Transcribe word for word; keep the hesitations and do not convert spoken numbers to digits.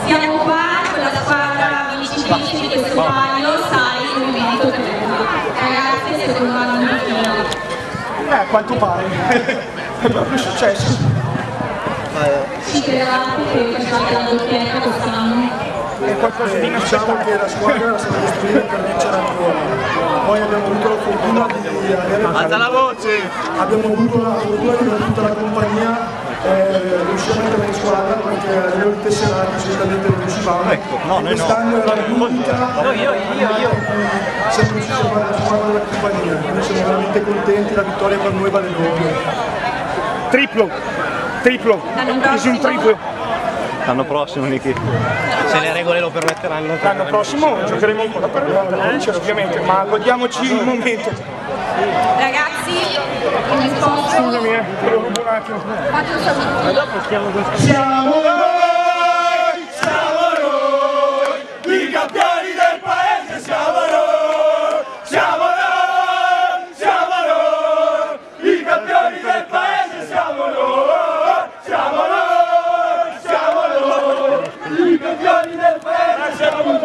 Siamo qua con la squadra vincitrice di questo palio, sai, il merito per ragazzi, secondo me un pochino. Eh, a quanto pare. È proprio successo. Ci credevate che facevate la doppietta quest'anno? È qualcosa di Diciamo che la squadra era stata costruita per vincere ancora. Poi abbiamo avuto la fortuna di avere... Alza la voce! Abbiamo avuto la fortuna di avere tutta la compagnia eh, riuscire a mettere in squadra perché a livello di tesserati solitamente non riuscivamo. Ecco, no, noi no. Quest'anno era l'unica. No, io, io, io. Siamo riusciti a fare la squadra della compagnia, quindi siamo veramente contenti, la vittoria per noi vale doppio. Triplo, triplo, preso un triplo. L'anno prossimo, Niki, se le regole lo permetteranno. L'anno prossimo giocheremo ancora per vincere ovviamente, ma godiamoci il momento. Ragazzi, come sposo, Scusami, eh, te lo rubo un attimo. fate un saluto. Siamo noi, Siamo noi, i campioni del paese, siamo noi, siamo noi, siamo noi, i campioni del paese, siamo noi, siamo noi, siamo noi, i campioni del paese, siamo noi.